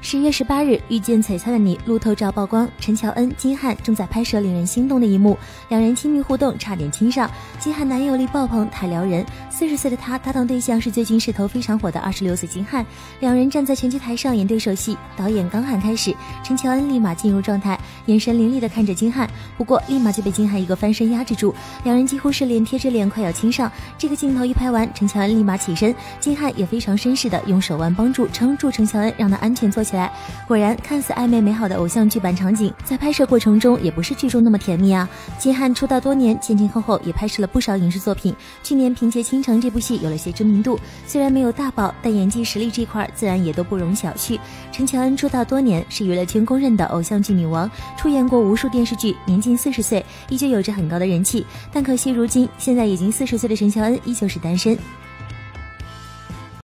10月18日，遇见璀璨的你路透照曝光，陈乔恩、金瀚正在拍摄令人心动的一幕，两人亲密互动差点亲上。金瀚男友力爆棚，太撩人。40岁的他搭档对象是最近势头非常火的26岁金瀚，两人站在拳击台上演对手戏，导演刚喊开始，陈乔恩立马进入状态，眼神凌厉地看着金瀚，不过立马就被金瀚一个翻身压制住，两人几乎是脸贴着脸，快要亲上。这个镜头一拍完，陈乔恩立马起身，金瀚也非常绅士地用手腕帮助撑住陈乔恩，让他安全坐起来。果然，看似暧昧美好的偶像剧版场景，在拍摄过程中也不是剧中那么甜蜜啊。金瀚出道多年，前前后后也拍摄了不少影视作品，去年凭借《倾城》这部戏有了些知名度，虽然没有大爆，但演技实力这块自然也都不容小觑。陈乔恩出道多年，是娱乐圈公认的偶像剧女王，出演过无数电视剧，年近40岁，依旧有着很高的人气。但可惜如今现在已经40岁的陈乔恩依旧是单身。